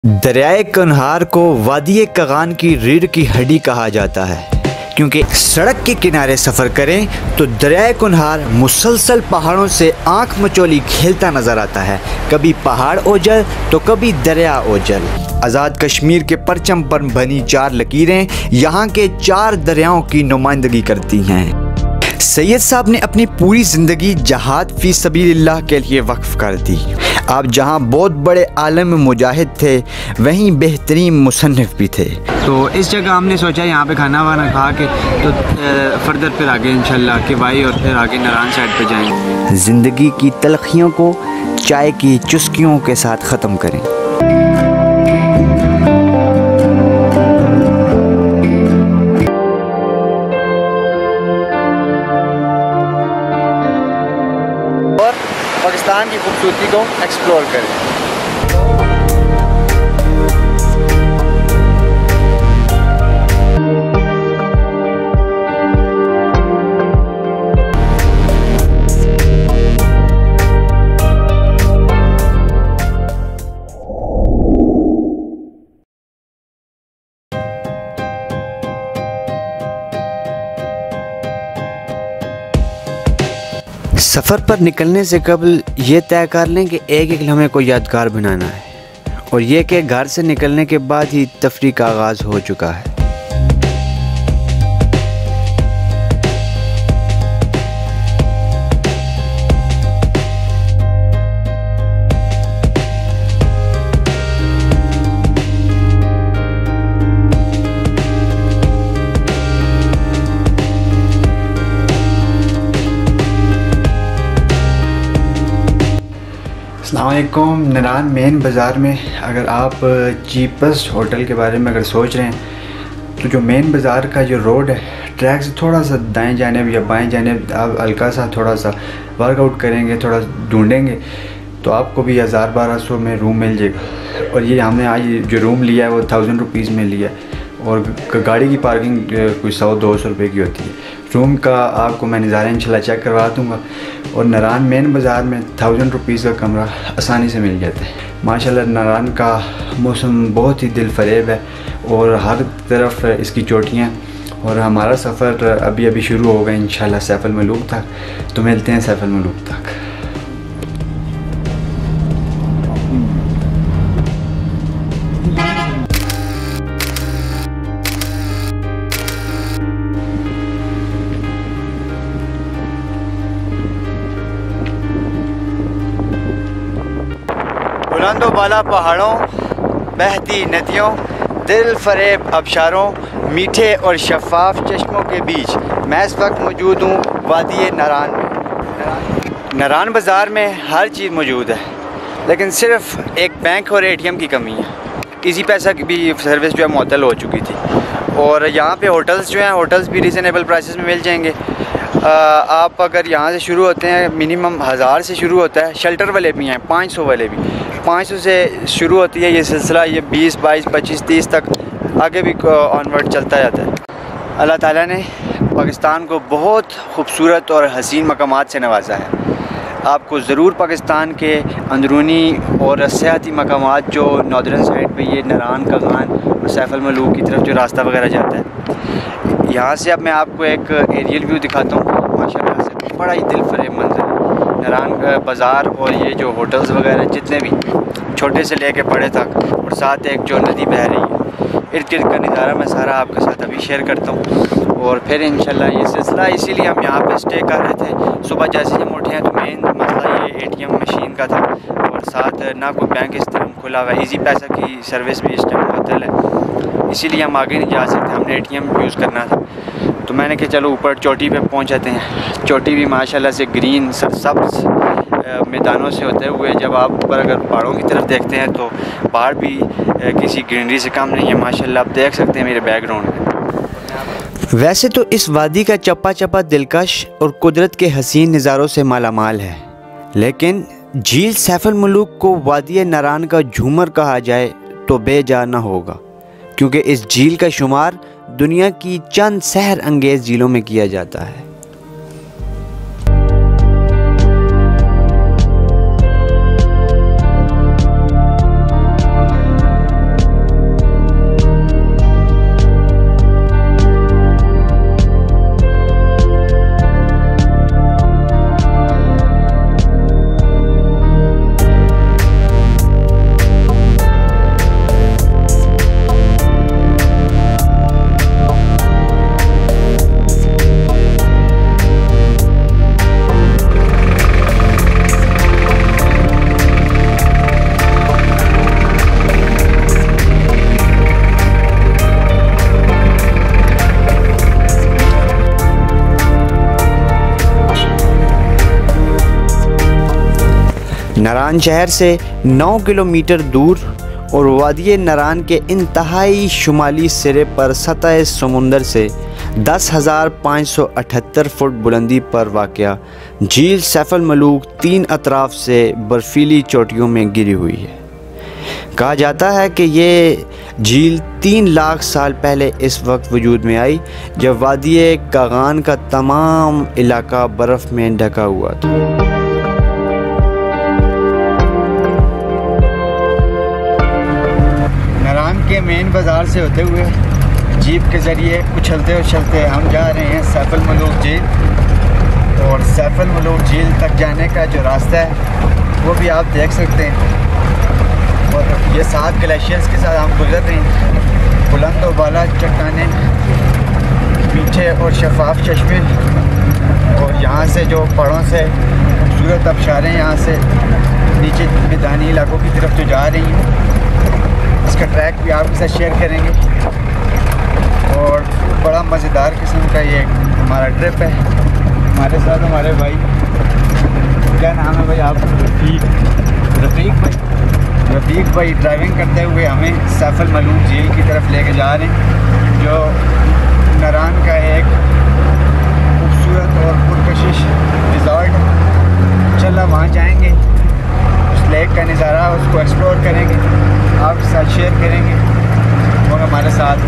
दरियाए कुन्हार को वादी कगान की रीढ़ की हड्डी कहा जाता है, क्योंकि सड़क के किनारे सफ़र करें तो दरियाए कुन्हार मुसलसल पहाड़ों से आंख मचोली खेलता नज़र आता है। कभी पहाड़ ओझल तो कभी दरिया ओझल। आज़ाद कश्मीर के परचम पर बनी चार लकीरें यहाँ के चार दरियाओं की नुमाइंदगी करती हैं। सैयद साहब ने अपनी पूरी ज़िंदगी जहाद फ़ी सबीलिल्लाह के लिए वक्फ़ कर दी। आप जहां बहुत बड़े आलम मुजाहिद थे, वहीं बेहतरीन मुसन्निफ़ भी थे। तो इस जगह हमने सोचा यहाँ पे खाना वाना खा के तो फर्दर फिर आगे इंशाल्लाह के भाई और फिर आगे नारायण साइड पे जाएंगे। ज़िंदगी की तलखियों को चाय की चुस्कियों के साथ ख़त्म करें। पाकिस्तान की खूबसूरती को एक्सप्लोर करें। सफ़र पर निकलने से कबल ये तय कर लें कि एक एक लम्हे को यादगार बनाना है, और ये कि घर से निकलने के बाद ही तफरीह का आगाज़ हो चुका है। अस्सलामुअलैकुम। नारायण मेन बाज़ार में अगर आप चीपेस्ट होटल के बारे में अगर सोच रहे हैं तो जो मेन बाज़ार का जो रोड है, ट्रैक से थोड़ा सा दाएं जानिब या बाएं जानिब आप हल्का सा थोड़ा सा वर्कआउट करेंगे, थोड़ा ढूंढेंगे तो आपको भी 1000-1200 में रूम मिल जाएगा। और ये हमने आज जो रूम लिया है वो 1000 रुपीज़ में लिया है, और गाड़ी की पार्किंग कोई 100-200 रुपये की होती है। रूम का आपको मैं नज़ारा इंशाल्लाह चेक करवा दूँगा। और नारायण मेन बाज़ार में 1000 रुपीज़ का कमरा आसानी से मिल जाता है। माशाल्लाह नारायण का मौसम बहुत ही दिल फरेब है और हर तरफ इसकी चोटियाँ। और हमारा सफ़र अभी अभी शुरू होगा इंशाल्लाह सैफ अल मलूक तक। तो मिलते हैं सैफ अल मलूक तक। बुलंदो बाला पहाड़ों, बहती नदियों, दिल फरेब आबशारों, मीठे और शफाफ चश्मों के बीच मैं इस वक्त मौजूद हूँ वादी नारायण में। नारायण बाज़ार में हर चीज़ मौजूद है, लेकिन सिर्फ एक बैंक और ATM की कमी है। इजी पैसा की भी सर्विस जो है मुअत्तल हो चुकी थी। और यहाँ पे होटल्स जो हैं, होटल्स भी रीज़नेबल प्राइसेस में मिल जाएंगे। आप अगर यहाँ से शुरू होते हैं, मिनिमम 1000 से शुरू होता है। शेल्टर वाले भी हैं, 500 वाले भी। 500 से शुरू होती है ये सिलसिला, ये 20, 22, 25, 30 तक आगे भी ऑनवर्ड चलता जाता है। अल्लाह ताला ने पाकिस्तान को बहुत खूबसूरत और हसीन मकामात से नवाजा है। आपको ज़रूर पाकिस्तान के अंदरूनी और सियाहती मकामात जो नॉर्दर्न साइड पे ये नारायण कगान और सैफ अल मलूक की तरफ जो रास्ता वगैरह जाता है, यहाँ से अब मैं आपको एक एरियल व्यू दिखाता हूँ। माशाल्लाह से बड़ा ही दिल फरेब मंजर है। नारायण बाज़ार और ये जो होटल्स वगैरह जितने भी छोटे से लेके बड़े तक, और साथ एक जो नदी बह रही है, इर्द गिर्द का नज़ारा मैं सारा आपके साथ अभी शेयर करता हूँ। और फिर इंशाल्लाह ये सिलसिला, इसीलिए हम यहाँ पे स्टे कर रहे थे। सुबह जैसे हम उठे हैं तो मेन मसला ये ATM मशीन का था, और साथ ना कोई बैंक इस टाइम खुला हुआ है। ईजी पैसा की सर्विस भी इस टाइम मुअत्तल है, इसीलिए हम आगे नहीं जा सकते, हमने ATM यूज़ करना था। तो मैंने कहा चलो ऊपर चोटी पे पहुँच जाते हैं। चोटी भी माशाल्लाह से ग्रीन सरसब्ज़ मैदानों से होते हुए, जब आप ऊपर अगर पहाड़ों की तरफ देखते हैं तो पहाड़ भी किसी ग्रीनरी से कम नहीं है। माशाल्लाह आप देख सकते हैं मेरे बैकग्राउंड में। वैसे तो इस वादी का चप्पा चप्पा दिलकश और कुदरत के हसीन नज़ारों से मालामाल है, लेकिन झील सैफ अल मलूक को वादी नारायण का झूमर कहा जाए तो बेजा न होगा, क्योंकि इस झील का शुमार दुनिया की चंद सहर अंगेज़ झीलों में किया जाता है। नारान शहर से 9 किलोमीटर दूर और वादी नारान के इंतहाई शुमाली सिरे पर सतह समुंदर से 10,578 फुट बुलंदी पर वाक़या झील सैफ अल मलूक 3 अतराफ़ से बर्फीली चोटियों में गिरी हुई है। कहा जाता है कि ये झील 3 लाख साल पहले इस वक्त वजूद में आई जब वादी कागान का तमाम इलाका बर्फ़ में ढका हुआ था। नारान के मेन बाज़ार से होते हुए जीप के ज़रिए उछलते उछलते हम जा रहे हैं सैफ अल मलूक झील। और सैफ अल मलूक झील तक जाने का जो रास्ता है वो भी आप देख सकते हैं। और ये 7 ग्लेशियर्स के साथ हम गुजर रहे हैं। बुलंद और बाला चट्टानें, मीठे और शफाफ चश्मे, और यहाँ से जो पहाड़ों से खूबसूरत आबशारें यहाँ से नीचे मैदानी इलाकों की तरफ जो जा रही हैं, इसका ट्रैक भी आपके साथ शेयर करेंगे। और बड़ा मज़ेदार किस्म का ये हमारा ट्रिप है। हमारे साथ हमारे भाई, क्या नाम है भाई आप? रफ़ीक भाई ड्राइविंग करते हुए हमें सैफ अल मलूक झील की तरफ लेके जा रहे हैं, जो नारान का एक खूबसूरत और पुरकशिश रिज़ॉर्ट है। चला वहाँ जाएंगे, उस लेक का नज़ारा उसको एक्सप्लोर करेंगे, आपके साथ शेयर करेंगे और हमारे साथ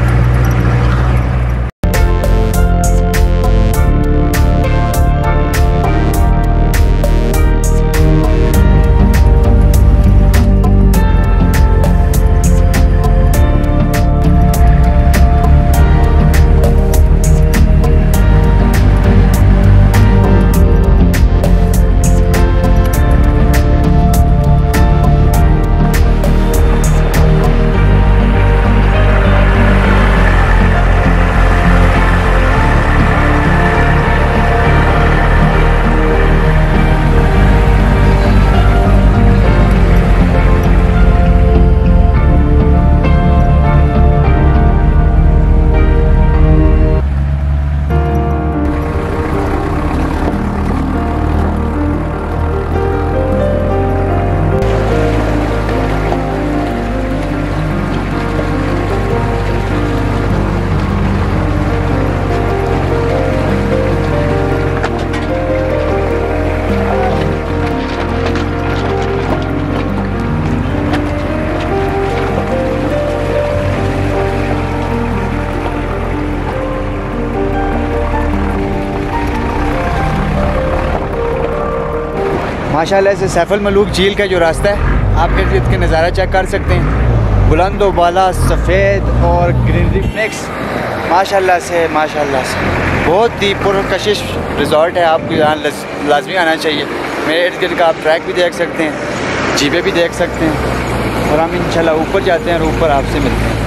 माशाल्लाह से सैफ अल मलूक झील का जो रास्ता है आप इर्द के नज़ारा चेक कर सकते हैं। बुलंद व बाला सफ़ेद और ग्रीनरी मिक्स, माशाल्लाह से बहुत ही पुरकशिश रिज़ॉर्ट है। आपको यहाँ लाजमी आना चाहिए। मेरे इर्द गिर्द का आप ट्रैक भी देख सकते हैं, जीपें भी देख सकते हैं। और हम इंशाल्लाह ऊपर जाते हैं और ऊपर आपसे मिलते हैं।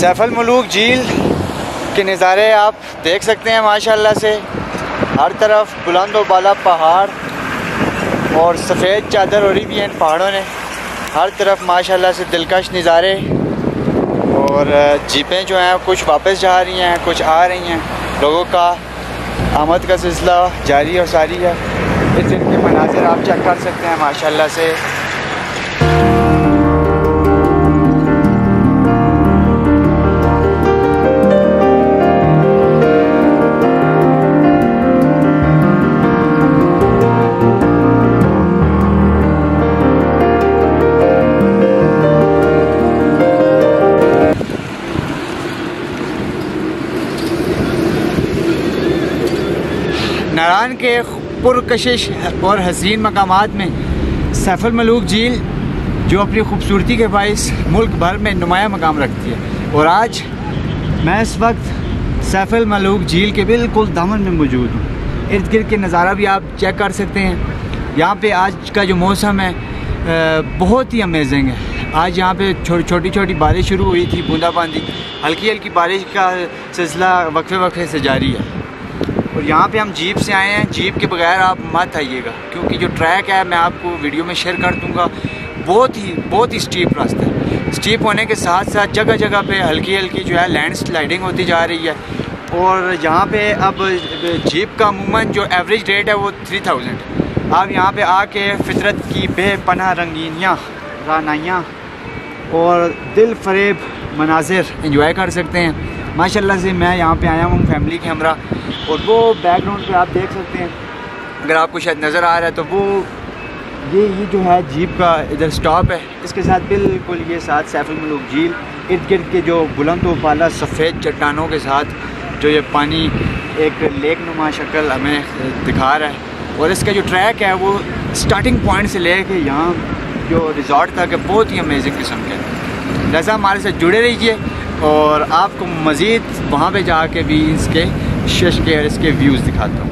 सैफुल मलूक झील के नज़ारे आप देख सकते हैं माशाल्लाह से। हर तरफ बुलंद व बाला पहाड़ और सफ़ेद चादर ओढ़ी भी हैं इन पहाड़ों ने। हर तरफ माशाल्लाह से दिलकश नज़ारे। और जीपें जो हैं कुछ वापस जा रही हैं, कुछ आ रही हैं। लोगों का आमद का सिलसिला जारी और सारी है। इस के मनाज़िर आप चेक कर सकते हैं माशाल्लाह से। नारान के पुरकशिश और हसीन मकामात में सैफुल मलूक झील जो अपनी खूबसूरती के बाइस मुल्क भर में नुमाया मकाम रखती है। और आज मैं इस वक्त सैफुल मलूक झील के बिल्कुल दामन में मौजूद हूँ। इर्द गिर्द के नज़ारा भी आप चेक कर सकते हैं। यहाँ पे आज का जो मौसम है बहुत ही अमेजिंग है। आज यहाँ पे छोटी छोटी बारिश शुरू हुई थी, बूंदाबांदी, हल्की हल्की बारिश का सिलसिला वक्फे वक्फे से जारी है। और यहाँ पे हम जीप से आए हैं। जीप के बगैर आप मत आइएगा, क्योंकि जो ट्रैक है मैं आपको वीडियो में शेयर कर दूँगा। बहुत ही स्टीप रास्ता है। स्टीप होने के साथ साथ जगह जगह पे हल्की हल्की जो है लैंड स्लाइडिंग होती जा रही है। और यहाँ पे अब जीप का अमूमन जो एवरेज रेट है वो 3000। आप यहाँ पे आके फितरत की बेपनाह रंगीनियाँ, रानाइयाँ और दिल फरेब मनाजिर एंजॉय कर सकते हैं माशाल्लाह से। मैं यहाँ पे आया हूँ फैमिली के हमरा, और वो बैकग्राउंड पे आप देख सकते हैं, अगर आपको शायद नज़र आ रहा है तो वो ये जो है जीप का इधर स्टॉप है। इसके साथ बिल्कुल ये साथ सैफुल मलूक झील, इर्द गिर्द के जो बुलंद व बाला सफ़ेद चट्टानों के साथ जो ये पानी एक लेक नुमा शक्ल हमें दिखा रहा है। और इसका जो ट्रैक है वो स्टार्टिंग पॉइंट से ले कर यहाँ जो रिज़ॉर्ट तक है बहुत ही अमेजिंग किस्म के। लिहाजा हमारे साथ जुड़े रहिए और आपको मज़ीद वहाँ पे जाके भी इसके शश के और इसके व्यूज़ दिखाता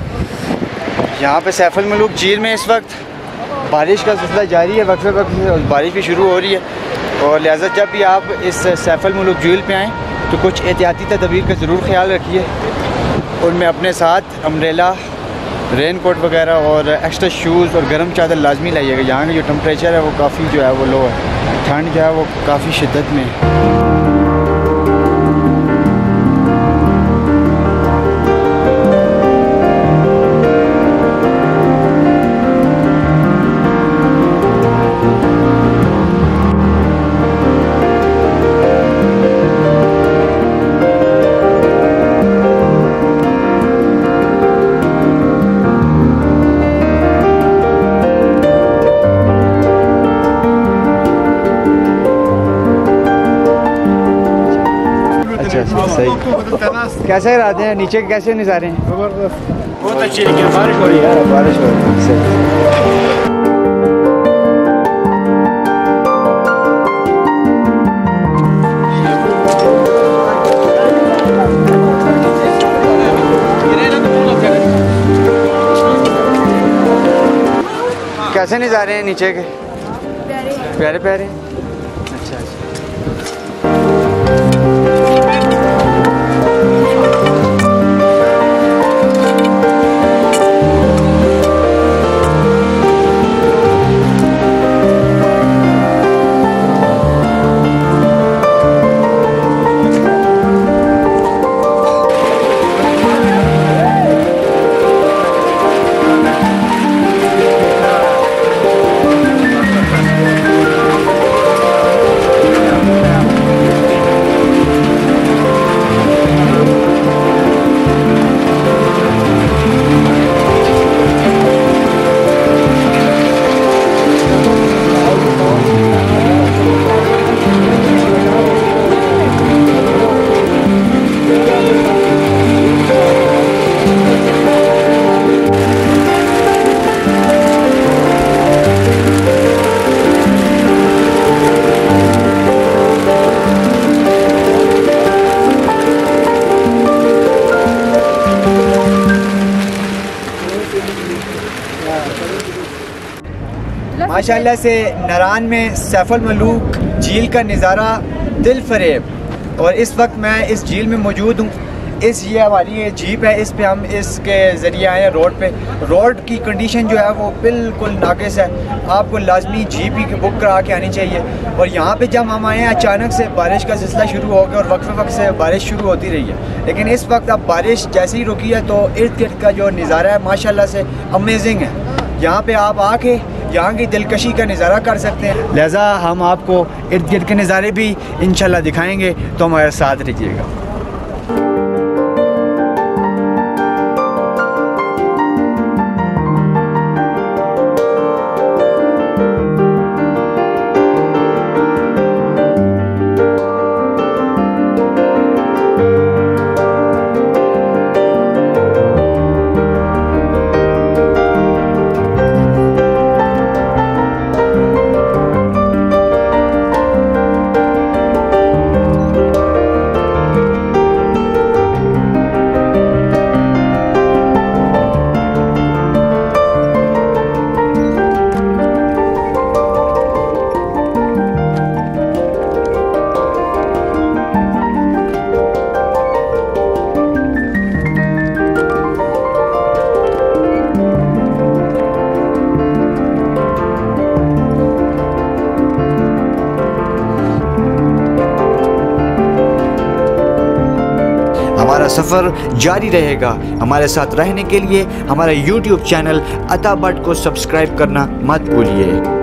हूँ। यहाँ पे सैफुल मलूक झील में इस वक्त बारिश का सिलसिला जारी है, वक्फे वक्फे से बारिश भी शुरू हो रही है। और लिहाजा जब भी आप इस सैफुल मलूक झील पे आएँ तो कुछ एहतियाती तदबीर का ज़रूर ख्याल रखिए। और मैं अपने साथ अम्ब्रेला, रेन कोट वगैरह और एक्स्ट्रा शूज़ और गर्म चादर लाजमी लाइएगा। यहाँ का जो टेम्परेचर है वो काफ़ी जो है वो लो है, ठंड जो है वो काफ़ी शिद्दत में है। सही। कैसे रहते हैं नीचे, कैसे नज़ारे हैं? बहुत अच्छी है। बारिश हो रही है, बारिश हो रही है। कैसे नज़ारे हैं नीचे के? प्यारे प्यारे। अच्छा अच्छा। माशाल्लाह से नारान में सैफुल मलूक झील का नज़ारा दिल फरेब और इस वक्त मैं इस झील में मौजूद हूँ। ये हमारी ये जीप है, इस पे हम इसके ज़रिए आए हैं रोड पे। रोड की कंडीशन जो है वो बिल्कुल नाक़िस है, आपको लाजमी जीप ही बुक करा के आनी चाहिए। और यहाँ पे जब हम आए हैं अचानक से बारिश का सिलसिला शुरू हो गया और वक्त से बारिश शुरू होती रही है, लेकिन इस वक्त अब बारिश जैसे ही रुकी है तो इर्द गिर्द का जो नज़ारा है माशाल्लाह से अमेजिंग है। यहाँ पे आप आके यहाँ की दिलकशी का नज़ारा कर सकते हैं। लिहाजा हम आपको इर्द गिर्द के नज़ारे भी इंशाल्लाह दिखाएँगे, तो हमारे साथ रहिएगा। हमारा सफ़र जारी रहेगा। हमारे साथ रहने के लिए हमारा YouTube चैनल अता भट्ट को सब्सक्राइब करना मत भूलिए।